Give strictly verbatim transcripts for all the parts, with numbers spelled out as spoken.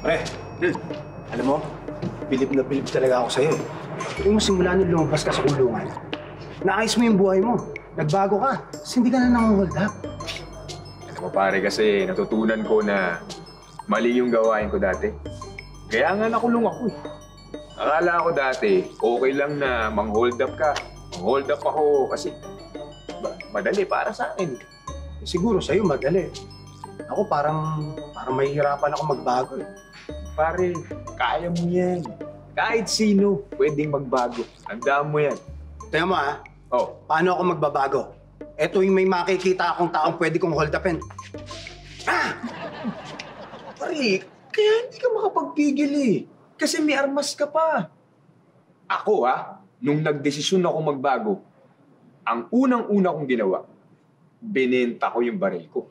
Pre, hmm. alam mo, bilib na bilib talaga ako sa'yo eh. Yung simula nung lumabas ka sa kulungan, naayos mo yung buhay mo. Nagbago ka. Kasi hindi ka na nang-hold up. Alam mo pare kasi natutunan ko na mali yung gawain ko dati. Kaya nga nakulong ako eh. Akala ko dati, okay lang na mang-hold up ka. Mang-hold up ako kasi ba, madali para sa akin. Eh, siguro sa'yo madali. Ako parang, parang mahihirapan ako magbago eh. Pare, kaya mo yan. Kahit sino, pwedeng magbago. Tandaan mo yan. Tingnan mo ah, Oh. paano ako magbabago? Ito yung may makikita akong taong pwede kong hold upin. Ah! Pare, kaya hindi ka makapagpigil eh. Kasi may armas ka pa. Ako ha, nung nagdesisyon ako magbago, ang unang-una kong ginawa, binenta ko yung baril ko.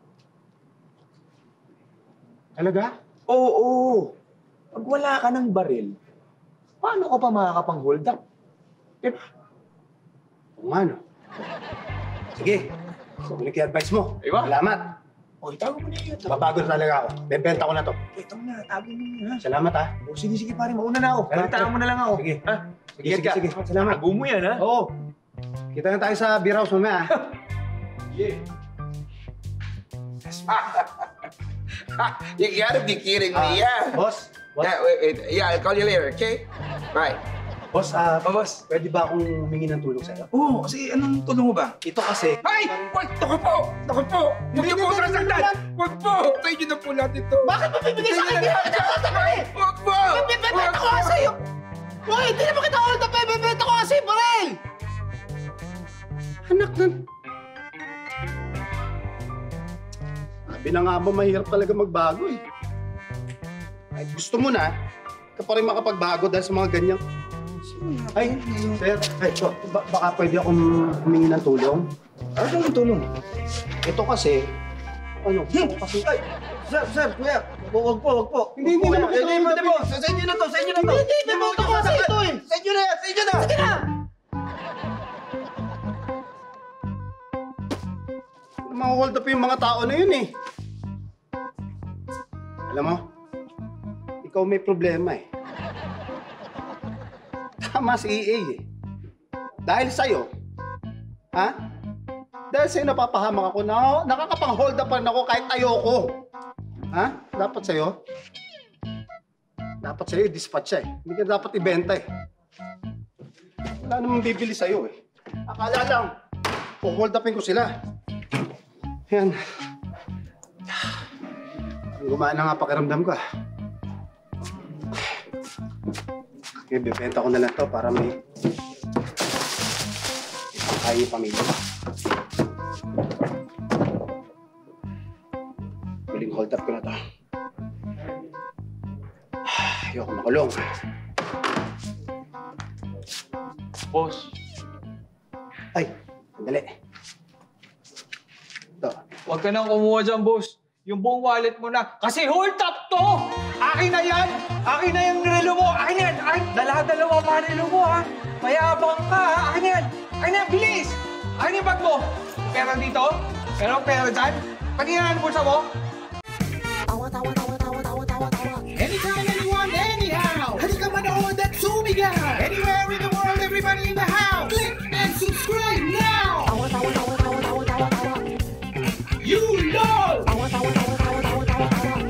Talaga? Oo, pag wala ka ng baril, paano ka pa makakapang-hold up? Diba? Oo nga no. Sige, sulit yung advice mo. Diba? Salamat. O, itago mo na yun. Babago na talaga ako. Bebenta ko na to. Ito na, tago mo na. Salamat ah. O, sige, sige pare, mauna na ako. Salamat, Balitaan mo na lang ako. Sige. Ha? Sige, sige, sige. Salamat. Tago mo yan, ha? Oo. Kita na tayo sa beer house mamaya ah. Yeah. You gotta be kidding me, yeah. Boss? Boss? Yeah, wait, wait. Yeah, I'll call you later, okay? Bye. Boss, ah, Oh, boss. pwede ba akong humingi ng tulong sa'yo? Oo, oh, kasi anong tulong mo ba? Ito kasi... Ay! Wag! Naku po! Naku po! Huwag niyo po sasaktan! Wag po! Sa inyo na po lahat ito! Bakit mo bibigay sa akin? Hindi naman kita hold up eh! Wag po! Bibenta ko kasi yung... Uy, hindi naman kita hold up eh! Bibenta ko kasi, Barel! Anak nun. Sabi na nga ba, mahirap talaga magbago eh. Ay, gusto mo na, ka pa rin makapagbago dahil sa mga ganyan. Ay, sir, ay, so, ba- baka pwede akong humingi ng tulong? Ano yung tulong? Ito kasi, ano, ito kasi... Ay! Sir, sir, kuya! Wag po, wag po! Hindi, hindi naman kita Hindi, hold hindi up po! eh. Sa inyo na to! Sa inyo na to! Hindi, hindi, bibenta ko kasi ito eh. Sa inyo na yan! Sa inyo na! Sige na! Mga hold up yung mga tao na yun eh. Alam mo, ikaw may problema eh. Tama si E A eh. Dahil sa'yo, ha? Dahil sa'yo napapahamak ako na nakakapang-hold up pa rin ako kahit ayoko. Ha? Dapat sa'yo, dapat sa'yo i-dispatch siya eh. Hindi ka dapat ibenta eh. Wala namang bibili sa'yo eh. Akala lang, hold upin ko sila. Yan. Gumana nga pakiramdam ko ah. Okay, bibenta ko na lang to para may ay pamilya. Huling hold up ko na to. Ayoko makulong. Boss, Ay, sandali. Ito. huwag ka nang kumuha dyan, boss. Yung buong wallet mo na. Kasi hold up to! Akin na yan! Akin na yung relo mo! Akin na yan! Akin, dalawa-dalawa pa relo mo, ha? Mayabang ka, ha? Akin na yan! Akin na yan! Bilis! Akin yung bag mo! Pera dito? Pero pera dyan? Patingnan ang bulsa mo? Anytime, anyone, anyhow. Halika manood at sumigaw. Anywhere in the world, everybody in the house. Click and subscribe now. You know.